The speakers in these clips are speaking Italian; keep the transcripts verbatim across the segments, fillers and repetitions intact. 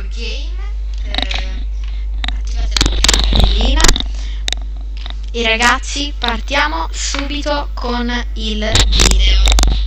game. Eh, attivate la campanellina. E ragazzi, partiamo subito con il video.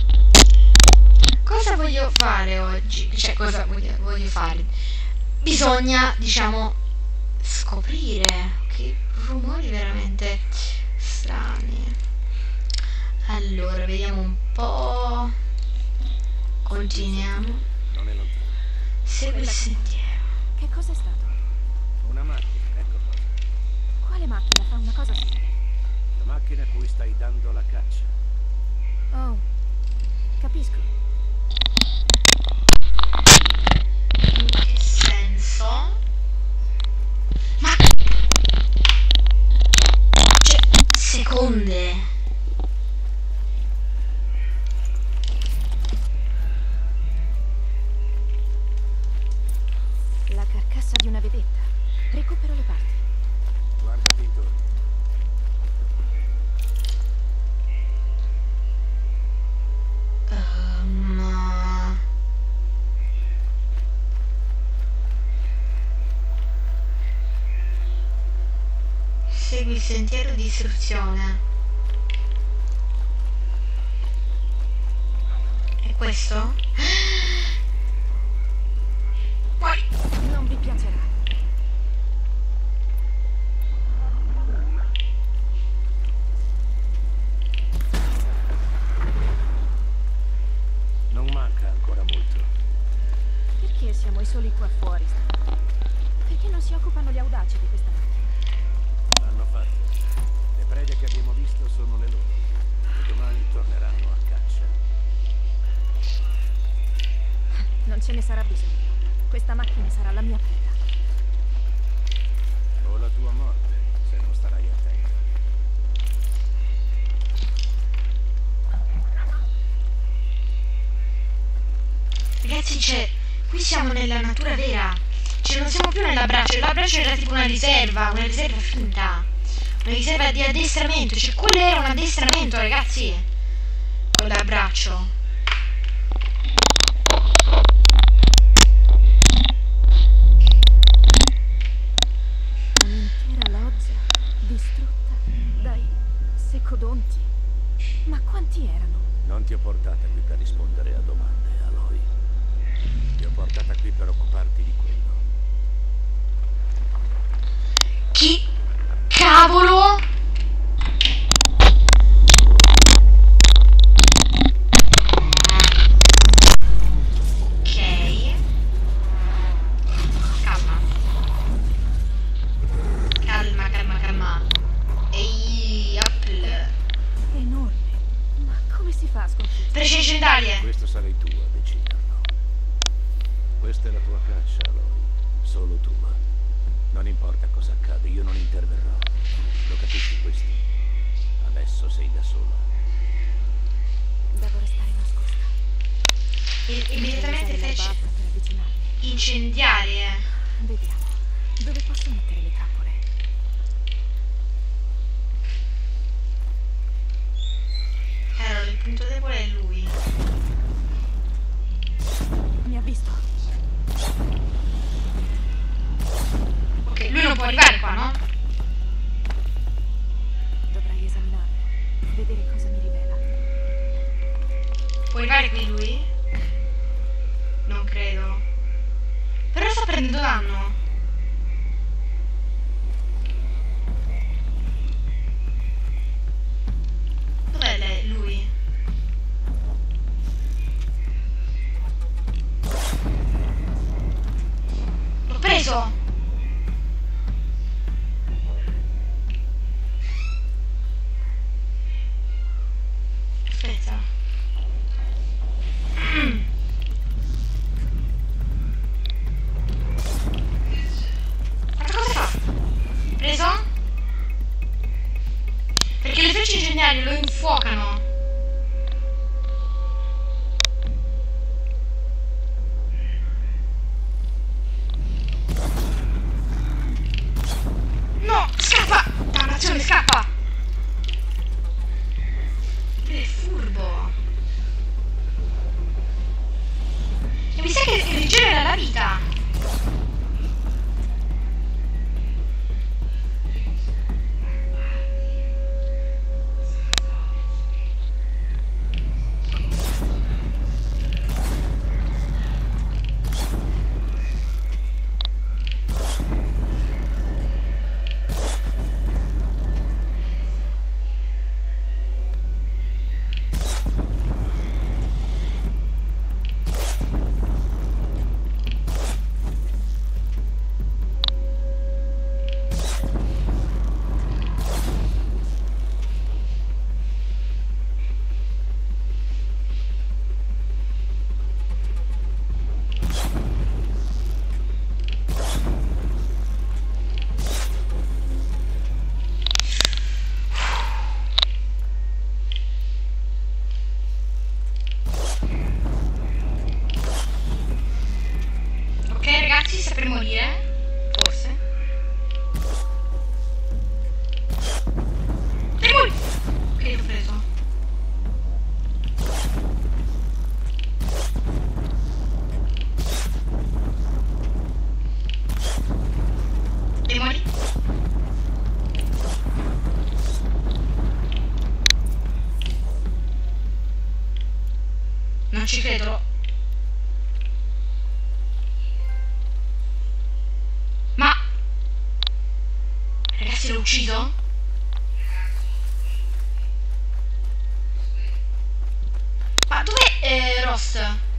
Cosa voglio fare oggi? Cioè, cosa voglio, voglio fare? Bisogna, diciamo, scoprire che rumori veramente strani. Allora, vediamo un po'. Continuiamo. Non è lontano. Segui il sentiero. Che cos'è stato? Una macchina, ecco cosa. Quale macchina fa una cosa simile? La macchina a cui stai dando la caccia. Oh, capisco. In che senso? Ma cioè, seconde. La carcassa di una vedetta. Recupero le parti. Guardati intorno. Um, segui il sentiero di istruzione. È questo? Muori! Non vi piacerà. Non manca ancora molto. Perché siamo i soli qua fuori? Perché non si occupano gli audaci di questa macchina? L'hanno fatto. Le prede che abbiamo visto sono le loro. E domani torneranno a caccia. Non ce ne sarà bisogno. Questa macchina sarà la mia preda. O la tua morte, se non starai attento. Ragazzi, c'è. Qui siamo nella natura vera. Cioè, non siamo più nell'abbraccio. L'abbraccio era tipo una riserva, una riserva finta. Una riserva di addestramento. Cioè, quello era un addestramento, ragazzi. Quell'abbraccio. Un'intera loggia distrutta dai secodonti. Ma quanti erano? Non ti ho portata qui per rispondere a domande, Aloy. Ti ho portata qui per occuparti di quello. Chi cavolo? Ok. Calma. Calma, calma, calma. Ehi, Apple. Enorme. Ma come si fa a sconfiggere? Frecce leggendarie. Questo sarai tu a deciderlo. Questa è la tua caccia, Aloy. Solo tua. Non importa cosa accade, io non interverrò. Lo capisci questo? Adesso sei da sola. Devo restare nascosta. E- immediatamente Devo usare frecce l'erba per avvicinarmi. incendiarie. Vediamo. Dove posso mettere le trappole? Allora, il punto debole è lui. Mi ha visto. Ok, lui non può arrivare qua, no? Dovrei esaminarlo. Vedere cosa mi rivela. Può arrivare qui lui? Non credo. Però sta prendendo danno. Dov'è lei? Lui? L'ho preso! Aspetta. Ma cosa fa? Preso? Perché le frecce incendiarie lo infuocano. No, scappa! Dannazione, scappa! È furbo. E mi sa che rigenera la vita. per morire, forse. Per morire! Ok, l'ho preso. E morì. Non ci credo. Ma ragazzi, l'ho ucciso? Ma dov'è eh, Rost?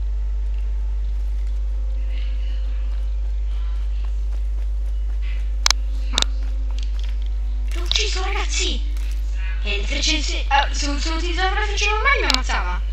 Ma l'ho ucciso, ragazzi. E le frecce se, ah, se, se utilizzavo le frecce normali mi ammazzava.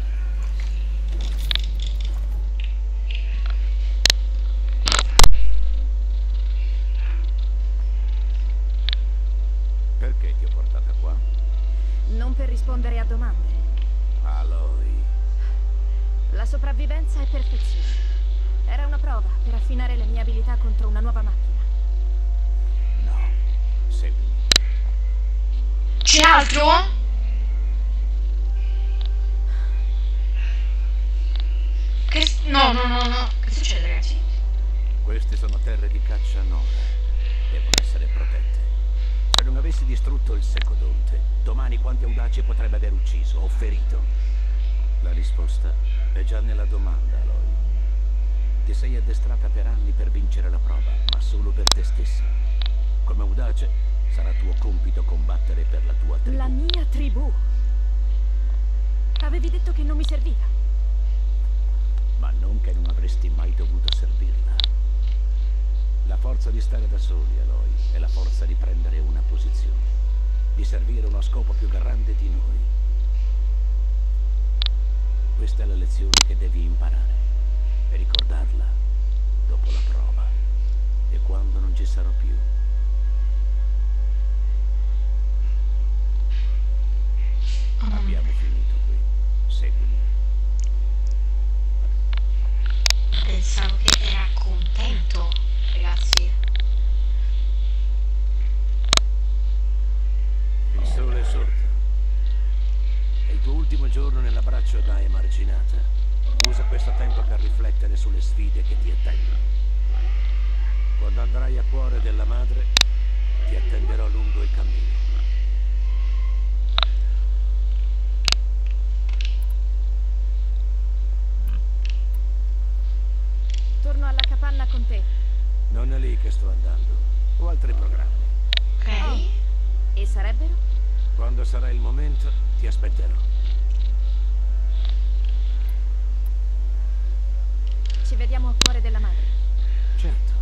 Perché ti ho portata qua? Non per rispondere a domande. Aloy. La sopravvivenza è perfezione. Era una prova per affinare le mie abilità contro una nuova macchina. No, seguimi. C'è altro? Che... No, no, no, no. Che succede, ragazzi? Queste sono terre di caccia Nora. Devono essere protette. Se non avessi distrutto il Secodonte, domani quanti audaci potrebbe aver ucciso o ferito? La risposta è già nella domanda, Aloy. Ti sei addestrata per anni per vincere la prova, ma solo per te stessa. Come audace, sarà tuo compito combattere per la tua tribù. La mia tribù? Avevi detto che non mi serviva. Ma non che non avresti mai dovuto servirla. La forza di stare da soli, Aloy, è la forza di prendere una posizione, di servire uno scopo più grande di noi. Questa è la lezione che devi imparare e ricordarla dopo la prova e quando non ci sarò più. Oh. Abbiamo finito qui. Seguimi. Pensavo che era contento, ragazzi. Il sole è sorto. È il tuo ultimo giorno nell'abbraccio da emarginata. Usa questo tempo per riflettere sulle sfide che ti attendono. Quando andrai a cuore della madre, ti attenderò lungo il cammino. Torno alla capanna con te. Non è lì che sto andando. Ho altri programmi. Ok. Oh. E sarebbero? Quando sarà il momento, ti aspetterò. Ci vediamo a cuore della madre. Certo.